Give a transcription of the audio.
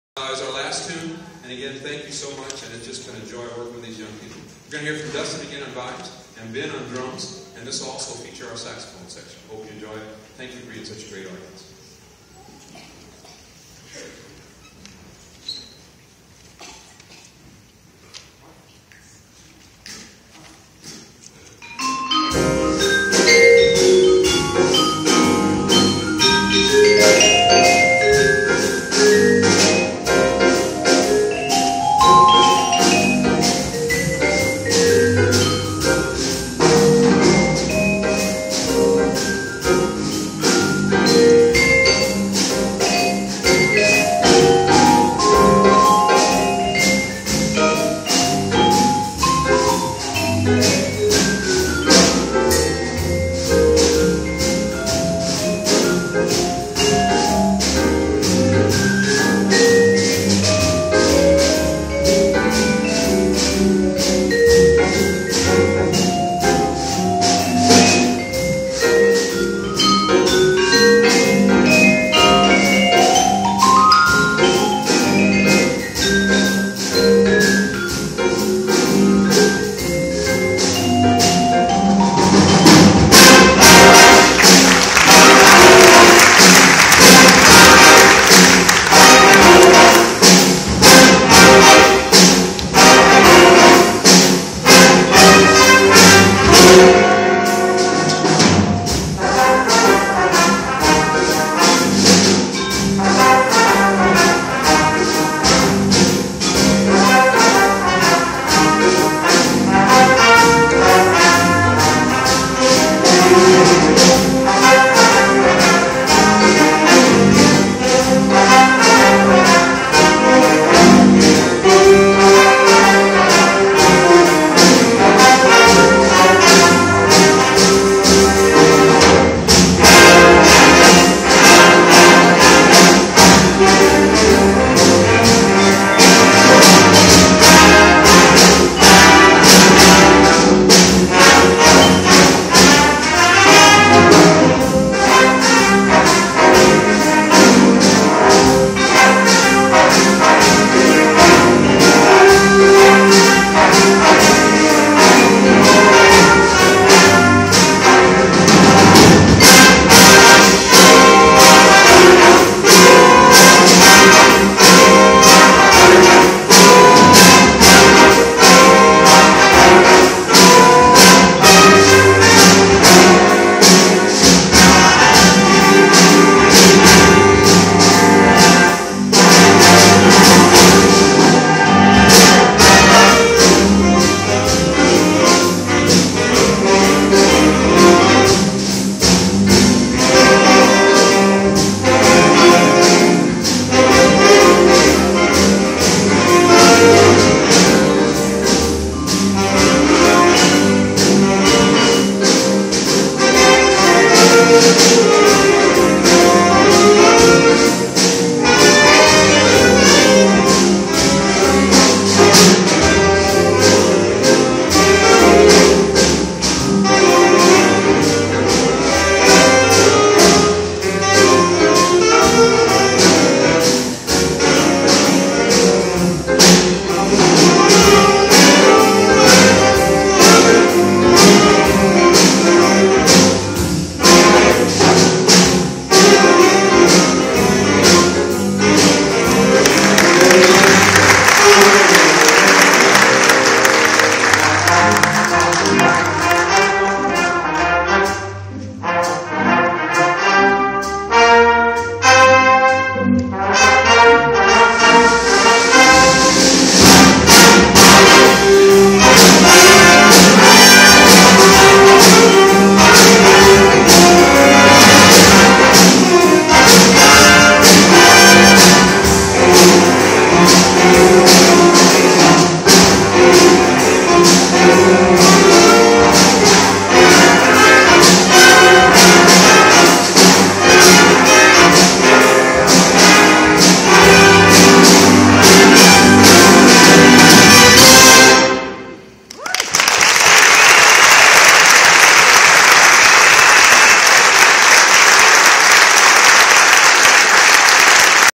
Is our last tune, and again, thank you so much, and it's just been a joy working with these young people. We're going to hear from Dustin again on vibes, and Ben on drums, and this will also feature our saxophone section. Hope you enjoy it. Thank you for being such a great audience.